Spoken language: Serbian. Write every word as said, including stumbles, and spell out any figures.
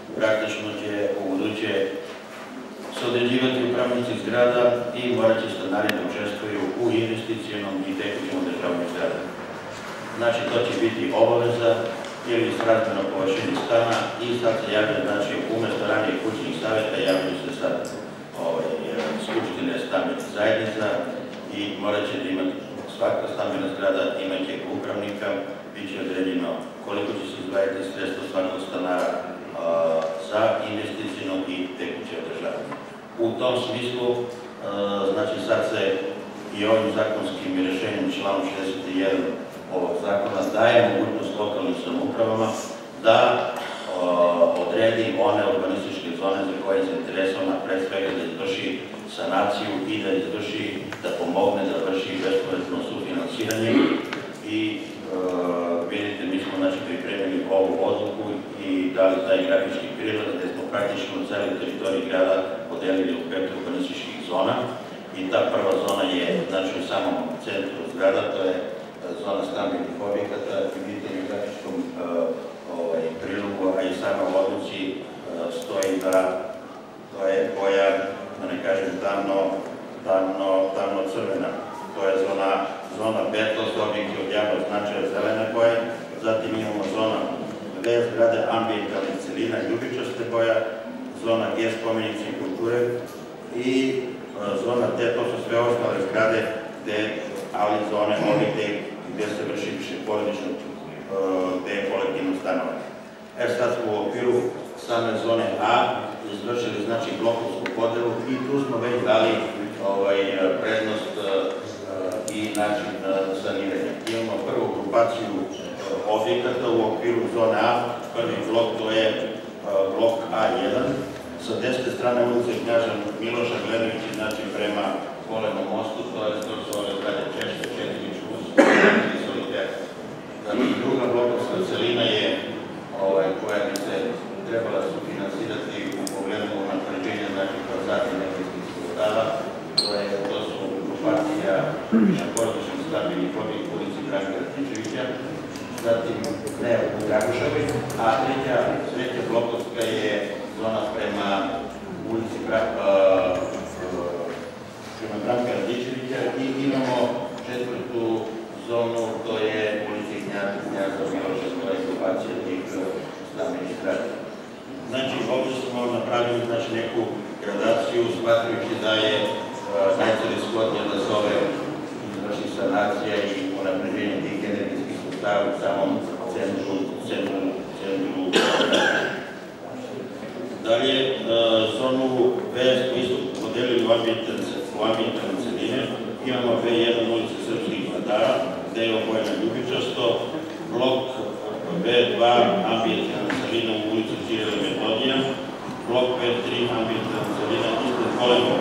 praktično će u buduće se određivati upravnici zgrada i morat će stanari da učestvuju u investicionom i tekućem održavanju zgrada. Znači, to će biti obaveza ili srazmjerno površini stana i sad se javlja, znači, umesto ranije kućnih savjeta javljaju se sad skupštine stambenih zajednica i morat će da imati svaka stambena zgrada imaće upravnika, bit će određeno koliko će se izdvajati sredstvo svakog stanara za investicijno i tekuće održavanje. U tom smislu, znači sad se i ovim zakonskim rješenjem članom šezdeset jedan ovog zakona daje mogućnost lokalnim samoupravama da odredi one urbanističke zone za koje je zainteresovana pre svega da izvrši sanaciju i da izvrši, da pomogne da vrši bespovratno sufinansiranje i vidite, mi smo znači pripremili ovu odluku i dali taj grafički prilaz gde smo praktično u celoj teritoriji grada podelili u pet urbanističkih zona i ta prva zona je znači u samom centru zgrada, to je zona stambenih objekata i vidite u grafičkom prilogu, a i sama u odluci stoji da to je boja, da ne kažem tamno-crvena. To je zona B, to su objekti od javnog značaja zelene boje, zatim imamo zona V, zgrade ambijentalnih celina, ljubičaste boja, zona G, spomenici kulture i zona T, to su sve ostale zgrade, ali zone objekte gde se vrši više porodično, gde je kolektivno stanovanje. E sad smo u okviru same zone A izvršili znači blokovsku podelu i tu smo već dali prednost i način saniranja. Imamo prvu grupaciju objekata u okviru zone A, prvi blok to je blok A jedan, sa desne strane ulice Knjaža Miloša gledajući znači prema Kolenom mostu, to je to su ove zgrade Češke, Četirić, Uz i Soliter. Druga blokovska celina je koja bi se trebala sufinansirati u pogledu unapređenja znači kvadratnih nekretninskih sredstava. To su grupacija višeporodičnih stambenih objekata u ulici Branka Ratičevića, zatim ne u Draguševi, a treća blokovska je zona prema ulici Branka Ratičevića i imamo četvrtu zonu, to je ulici Knjaza Miloša, to je grupacija tih stambenih zgrada. Znači, ovdje smo napravili neku gradaciju, smatrujući da je najcelishodnije da se ove izvrši sanacija i unapređenje tih energetskih sustava u samom centru grada. Dalje, zonu B smo isto podelili u ambijentalne celine. Imamo B jedan ulice Srpskih vladara, gde je obojena ljubičasto, blok B dva ambijentalna celina u ulici Cirila Metodija, blok B tri ambijentalna celina ispred Kolenog